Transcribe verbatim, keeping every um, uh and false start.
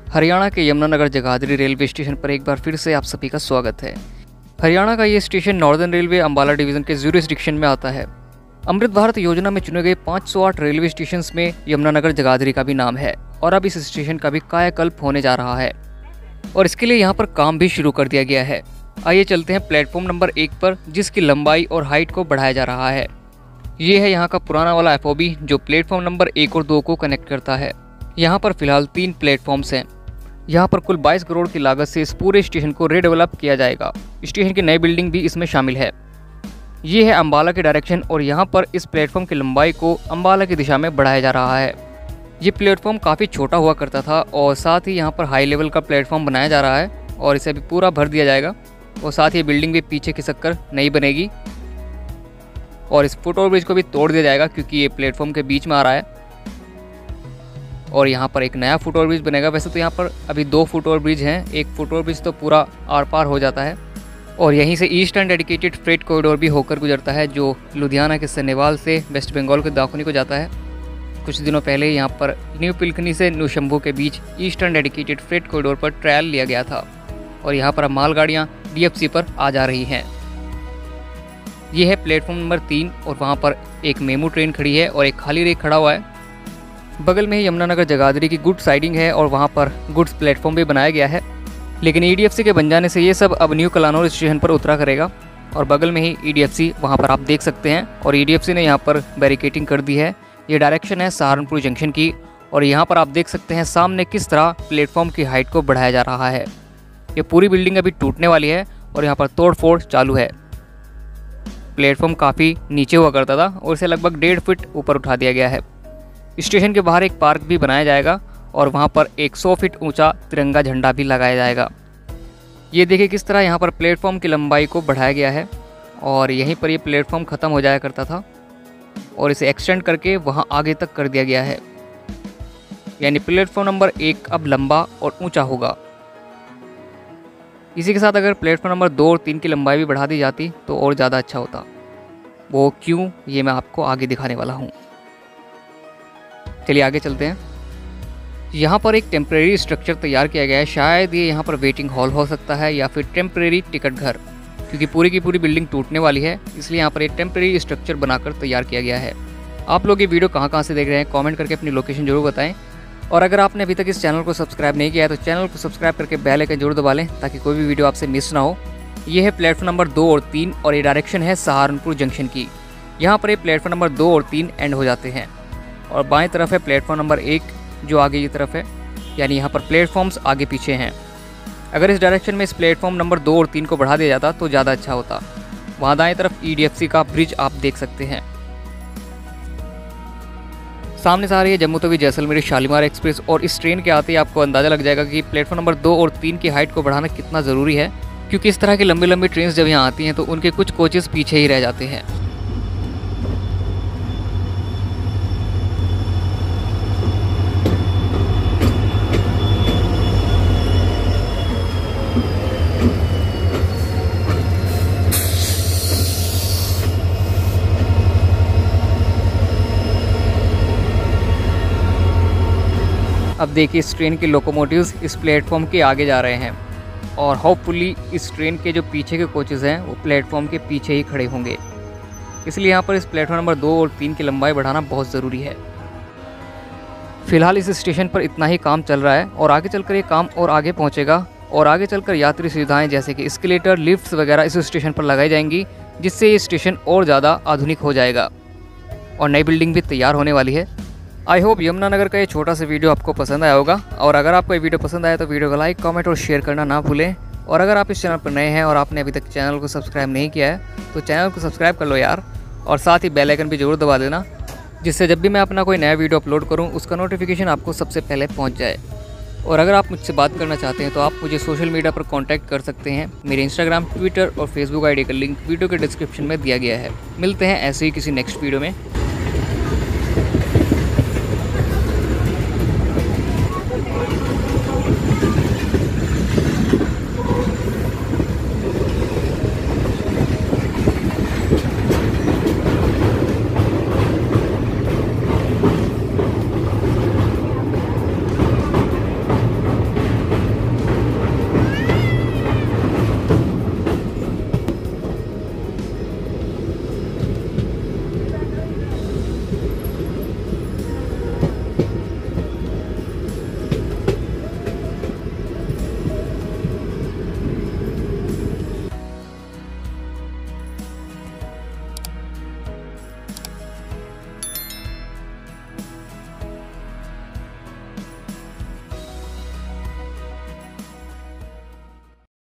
हरियाणा के Yamunanagar Jagadhri railway station पर एक बार फिर से आप सभी का स्वागत है। हरियाणा का ये station northern railway Ambala division के ज्यूरिसडिक्शन में आता है। अमृत भारत योजना में चुने गए पाँच सौ आठ रेलवे स्टेशन में यमुनानगर जगाधरी का भी नाम है और अब इस स्टेशन का भी कायाकल्प होने जा रहा है और इसके लिए यहाँ पर काम भी शुरू कर दिया गया है। आइए चलते हैं प्लेटफॉर्म नंबर एक पर, जिसकी लंबाई और हाइट को बढ़ाया जा रहा है। ये है यहाँ का पुराना वाला एफ ओ बी जो प्लेटफॉर्म नंबर एक और दो को कनेक्ट करता है। यहाँ पर फिलहाल तीन प्लेटफॉर्म्स हैं। यहाँ पर कुल बाईस करोड़ की लागत से इस पूरे स्टेशन को रीडेवलप किया जाएगा। स्टेशन की नई बिल्डिंग भी इसमें शामिल है। ये है अंबाला की डायरेक्शन और यहाँ पर इस प्लेटफॉर्म की लंबाई को अंबाला की दिशा में बढ़ाया जा रहा है। ये प्लेटफॉर्म काफ़ी छोटा हुआ करता था और साथ ही यहाँ पर हाई लेवल का प्लेटफॉर्म बनाया जा रहा है और इसे अभी पूरा भर दिया जाएगा और साथ ही बिल्डिंग भी पीछे खिसक कर नई बनेगी और इस फुट ओवर ब्रिज को भी तोड़ दिया जाएगा क्योंकि ये प्लेटफॉर्म के बीच में आ रहा है और यहाँ पर एक नया फुट ओवर ब्रिज बनेगा। वैसे तो यहाँ पर अभी दो फुट ओवर ब्रिज हैं, एक फुट ओवर ब्रिज तो पूरा आर पार हो जाता है और यहीं से ईस्टर्न डेडिकेटेड फ्रेट कॉरिडोर भी होकर गुजरता है जो लुधियाना के सन्नेवाल से वेस्ट बंगाल के दाखुनी को जाता है। कुछ दिनों पहले यहाँ पर न्यू पिलखनी से न्यू शंभू के बीच ईस्टर्न डेडिकेटेड फ्रेट कॉरिडोर पर ट्रायल लिया गया था और यहाँ पर अब मालगाड़ियाँ डी एफ सी पर आ जा रही हैं। ये है प्लेटफॉर्म नंबर तीन और वहाँ पर एक मेमू ट्रेन खड़ी है और एक खाली रेक खड़ा हुआ है। बगल में ही यमुनानगर जगाधरी की गुड साइडिंग है और वहाँ पर गुड्स प्लेटफॉर्म भी बनाया गया है, लेकिन ई डी एफ सी के बन जाने से ये सब अब न्यू कलानौर स्टेशन पर उतरा करेगा और बगल में ही ई डी एफ सी वहाँ पर आप देख सकते हैं और ई डी एफ सी ने यहाँ पर बैरिकेटिंग कर दी है। ये डायरेक्शन है सहारनपुर जंक्शन की और यहाँ पर आप देख सकते हैं सामने किस तरह प्लेटफॉर्म की हाइट को बढ़ाया जा रहा है। ये पूरी बिल्डिंग अभी टूटने वाली है और यहाँ पर तोड़ फोड़ चालू है। प्लेटफॉर्म काफ़ी नीचे हुआ करता था और इसे लगभग डेढ़ फीट ऊपर उठा दिया गया है। स्टेशन के बाहर एक पार्क भी बनाया जाएगा और वहाँ पर एक सौ फीट ऊंचा तिरंगा झंडा भी लगाया जाएगा। ये देखिए किस तरह यहाँ पर प्लेटफॉर्म की लंबाई को बढ़ाया गया है और यहीं पर ये प्लेटफॉर्म ख़त्म हो जाया करता था और इसे एक्सटेंड करके वहाँ आगे तक कर दिया गया है। यानी प्लेटफॉर्म नंबर एक अब लंबा और ऊंचा होगा। इसी के साथ अगर प्लेटफॉर्म नंबर दो और तीन की लंबाई भी बढ़ा दी जाती तो और ज़्यादा अच्छा होता। वो क्यों, ये मैं आपको आगे दिखाने वाला हूँ। चलिए आगे चलते हैं। यहाँ पर एक टेम्परेरी स्ट्रक्चर तैयार किया गया है। शायद ये यहाँ पर वेटिंग हॉल हो सकता है या फिर टेम्परेरी टिकट घर, क्योंकि पूरी की पूरी बिल्डिंग टूटने वाली है, इसलिए यहाँ पर एक टेम्परेरी स्ट्रक्चर बनाकर तैयार किया गया है। आप लोग ये वीडियो कहाँ कहाँ से देख रहे हैं कमेंट करके अपनी लोकेशन जरूर बताएं और अगर आपने अभी तक इस चैनल को सब्सक्राइब नहीं किया है तो चैनल को सब्सक्राइब करके बेल आइकन जरूर दबा लें ताकि कोई भी वीडियो आपसे मिस ना हो। ये है प्लेटफॉर्म नंबर दो और तीन और ये डायरेक्शन है सहारनपुर जंक्शन की। यहाँ पर ये प्लेटफॉर्म नंबर दो और तीन एंड हो जाते हैं और बाएं तरफ है प्लेटफॉर्म नंबर एक जो आगे की तरफ है, यानी यहाँ पर प्लेटफॉर्म्स आगे पीछे हैं। अगर इस डायरेक्शन में इस प्लेटफॉर्म नंबर दो और तीन को बढ़ा दिया जाता तो ज़्यादा अच्छा होता। वहाँ दाएं तरफ ई डी एफ सी का ब्रिज आप देख सकते हैं। सामने से आ रही है जम्मू तवी जैसलमेर शालीमार एक्सप्रेस और इस ट्रेन के आते ही आपको अंदाज़ा लग जाएगा कि प्लेटफॉर्म नंबर दो और तीन की हाइट को बढ़ाना कितना ज़रूरी है, क्योंकि इस तरह की लंबी लंबी ट्रेन जब यहाँ आती हैं तो उनके कुछ कोचेस पीछे ही रह जाते हैं। अब देखिए इस ट्रेन के लोकोमोटिव्स इस प्लेटफॉर्म के आगे जा रहे हैं और होपफुली इस ट्रेन के जो पीछे के कोचेज़ हैं वो प्लेटफॉर्म के पीछे ही खड़े होंगे। इसलिए यहाँ पर इस प्लेटफॉर्म नंबर दो और तीन की लंबाई बढ़ाना बहुत ज़रूरी है। फिलहाल इस स्टेशन पर इतना ही काम चल रहा है और आगे चलकर ये काम और आगे पहुँचेगा और आगे चलकर यात्री सुविधाएँ जैसे कि एस्केलेटर, लिफ्ट्स वगैरह इस स्टेशन पर लगाई जाएंगी, जिससे ये स्टेशन और ज़्यादा आधुनिक हो जाएगा और नई बिल्डिंग भी तैयार होने वाली है। आई होप यमुनानगर का ये छोटा सा वीडियो आपको पसंद आया होगा और अगर आपको ये वीडियो पसंद आया तो वीडियो को लाइक, कमेंट और शेयर करना ना भूलें। और अगर आप इस चैनल पर नए हैं और आपने अभी तक चैनल को सब्सक्राइब नहीं किया है तो चैनल को सब्सक्राइब कर लो यार और साथ ही बेल आइकन भी जरूर दबा देना, जिससे जब भी मैं अपना कोई नया वीडियो अपलोड करूँ उसका नोटिफिकेशन आपको सबसे पहले पहुँच जाए। और अगर आप मुझसे बात करना चाहते हैं तो आप मुझे सोशल मीडिया पर कॉन्टैक्ट कर सकते हैं। मेरे इंस्टाग्राम, ट्विटर और फेसबुक आई डी का लिंक वीडियो के डिस्क्रिप्शन में दिया गया है। मिलते हैं ऐसे ही किसी नेक्स्ट वीडियो में।